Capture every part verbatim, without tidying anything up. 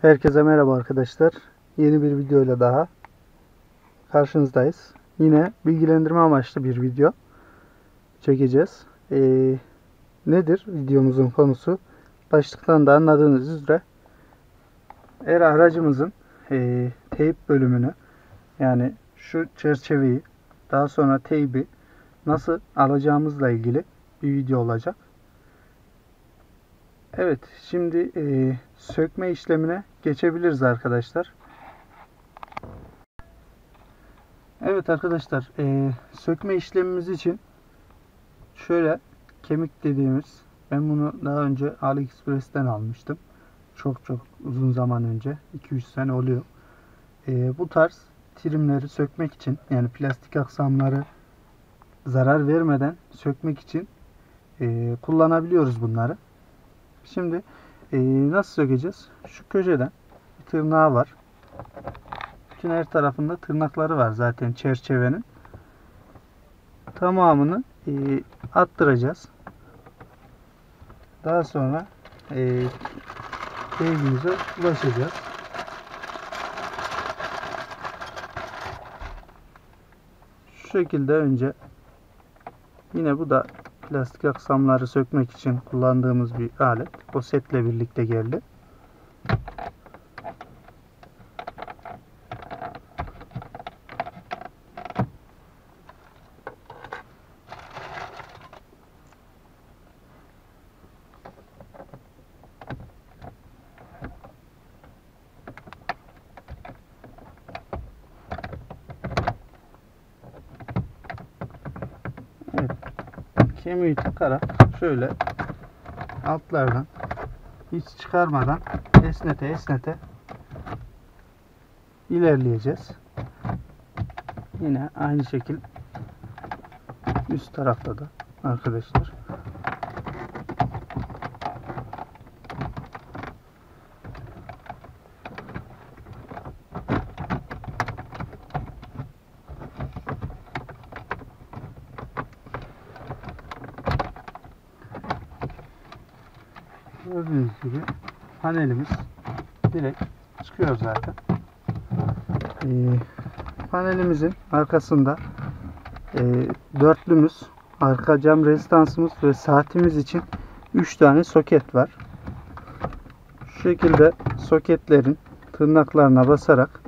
Herkese merhaba arkadaşlar. Yeni bir videoyla daha karşınızdayız. Yine bilgilendirme amaçlı bir video çekeceğiz. Ee, nedir videomuzun konusu? Başlıktan da anladığınız üzere eğer aracımızın e, teyp bölümünü, yani şu çerçeveyi, daha sonra teybi nasıl alacağımızla ilgili bir video olacak. Evet, şimdi e, sökme işlemine geçebiliriz arkadaşlar. Evet arkadaşlar, e, sökme işlemimiz için şöyle kemik dediğimiz, ben bunu daha önce AliExpress'ten almıştım. Çok çok uzun zaman önce, iki üç sene oluyor. E, bu tarz trimleri sökmek için, yani plastik aksamları zarar vermeden sökmek için e, kullanabiliyoruz bunları. Şimdi e, nasıl sökeceğiz? Şu köşeden bir tırnağı var. Bütün her tarafında tırnakları var zaten çerçevenin. Tamamını e, attıracağız. Daha sonra e, teybimize ulaşacağız. Şu şekilde önce, yine bu da plastik aksamları sökmek için kullandığımız bir alet. O setle birlikte geldi. Evet. Kemiği takarak şöyle altlardan hiç çıkarmadan esnete esnete ilerleyeceğiz. Yine aynı şekil üst tarafta da arkadaşlar. Gördüğünüz gibi panelimiz direkt çıkıyor zaten. Ee, panelimizin arkasında e, dörtlümüz, arka cam rezistansımız ve saatimiz için üç tane soket var. Şu şekilde soketlerin tırnaklarına basarak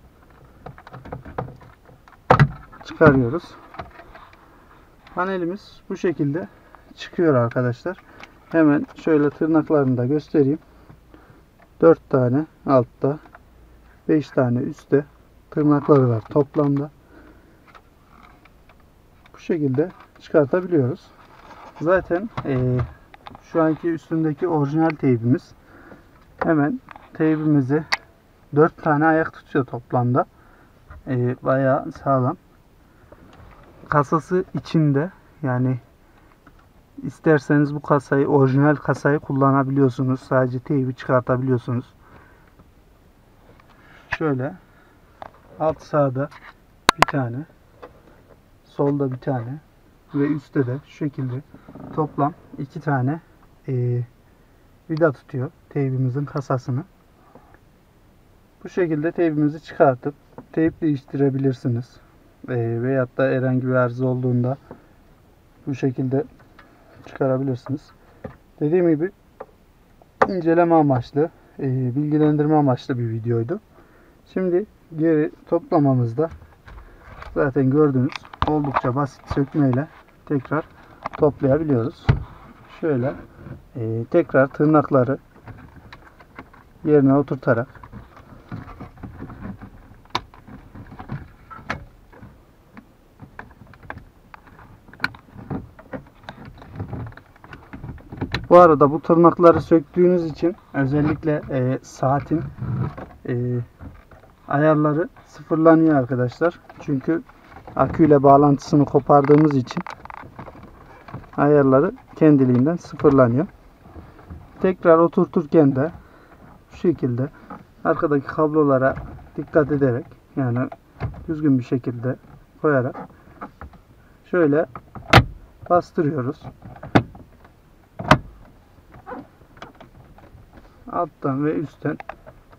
çıkarıyoruz. Panelimiz bu şekilde çıkıyor arkadaşlar. Hemen şöyle tırnaklarını da göstereyim. dört tane altta, beş tane üstte tırnakları var toplamda. Bu şekilde çıkartabiliyoruz. Zaten e, şu anki üstündeki orijinal teybimiz. Hemen teybimizi dört tane ayak tutuyor toplamda. E, bayağı sağlam. Kasası içinde, yani İsterseniz bu kasayı, orijinal kasayı kullanabiliyorsunuz. Sadece teybi çıkartabiliyorsunuz. Şöyle alt sağda bir tane, solda bir tane ve üstte de şu şekilde toplam iki tane e, vida tutuyor teybimizin kasasını. Bu şekilde teybimizi çıkartıp teyp değiştirebilirsiniz. E, veyahut da herhangi bir arıza olduğunda bu şekilde çıkarabilirsiniz. Dediğim gibi inceleme amaçlı, e, bilgilendirme amaçlı bir videoydu. Şimdi geri toplamamızda zaten gördüğünüz oldukça basit sökmeyle tekrar toplayabiliyoruz. Şöyle e, tekrar tırnakları yerine oturtarak bu arada bu tırnakları söktüğünüz için özellikle e, saatin e, ayarları sıfırlanıyor arkadaşlar. Çünkü aküyle bağlantısını kopardığımız için ayarları kendiliğinden sıfırlanıyor. Tekrar oturturken de şu şekilde arkadaki kablolara dikkat ederek, yani düzgün bir şekilde koyarak şöyle bastırıyoruz. Alttan ve üstten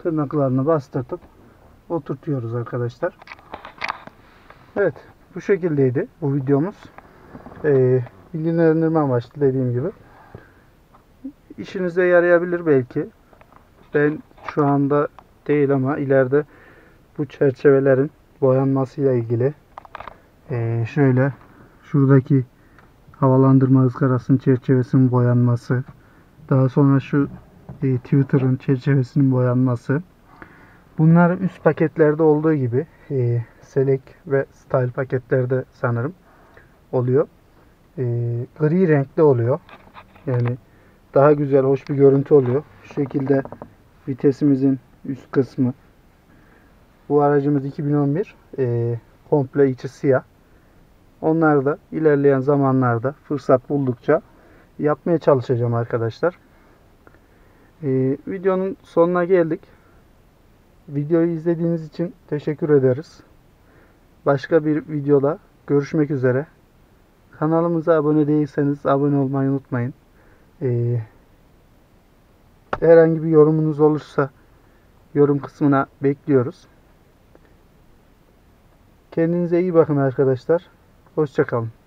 tırnaklarını bastırtıp oturtuyoruz arkadaşlar. Evet, bu şekildeydi bu videomuz. Ee, bilgilendirme amaçlı dediğim gibi. İşinize yarayabilir belki. Ben şu anda değil ama ileride bu çerçevelerin boyanmasıyla ilgili ee, şöyle şuradaki havalandırma ızgarasının çerçevesinin boyanması, daha sonra şu e, Twitter'ın çerçevesinin boyanması. Bunlar üst paketlerde olduğu gibi e, Select ve Style paketlerde sanırım oluyor. E, gri renkli oluyor. Yani daha güzel, hoş bir görüntü oluyor. Şu şekilde vitesimizin üst kısmı. Bu aracımız iki bin on bir. E, komple içi siyah. Onları da ilerleyen zamanlarda fırsat buldukça yapmaya çalışacağım arkadaşlar. Ee, videonun sonuna geldik. Videoyu izlediğiniz için teşekkür ederiz. Başka bir videoda görüşmek üzere. Kanalımıza abone değilseniz abone olmayı unutmayın. Ee, herhangi bir yorumunuz olursa yorum kısmına bekliyoruz. Kendinize iyi bakın arkadaşlar. Hoşça kalın.